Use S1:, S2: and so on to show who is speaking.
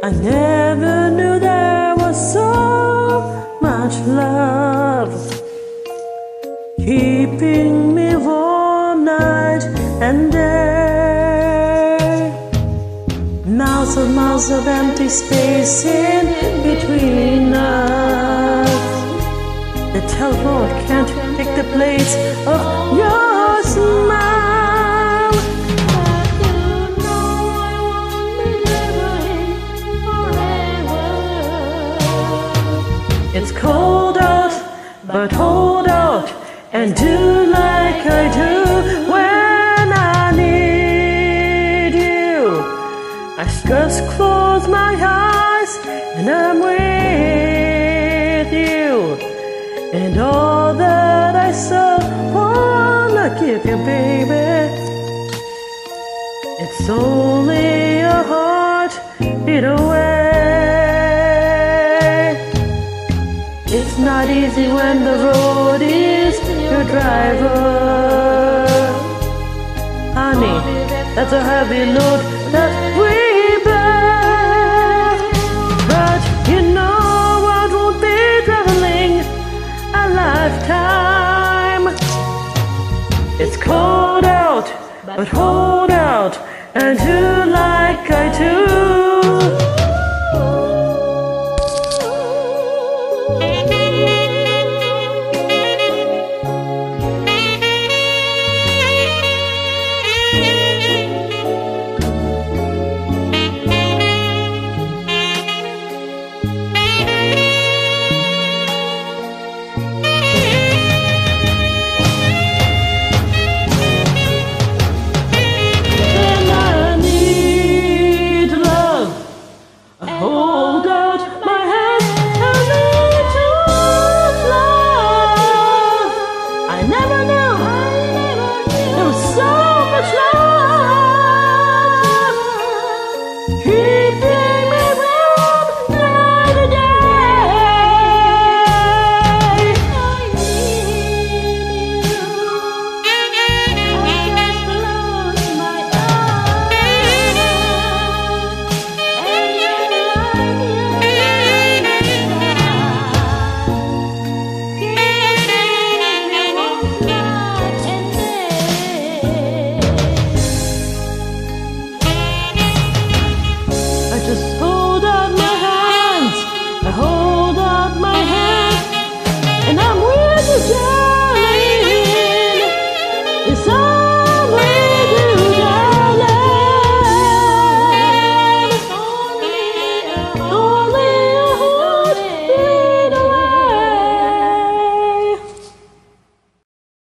S1: I never knew there was so much love, keeping me warm night and day. Miles of empty space in between us. The telephone can't take the place of your smile.
S2: But you know I won't be living forever.
S1: It's cold out, but hold out and do like I do when I need you. I just close my eyes and I'm with you. And all that I so wanna give you, baby, it's only a heartbeat away. It's not easy when the road is your driver. Honey, that's a heavy load that we bear. But you know I won't be traveling a lifetime. It's cold out, but hold out and do like I do. Hold out my hand and lead to love. I never knew there was so much love, keeping me warm night and day.
S2: I need you. I just close my eyes and
S1: I just hold out my hands, I hold out my hands, and I'm with you, darling. It's all we do, darling. Only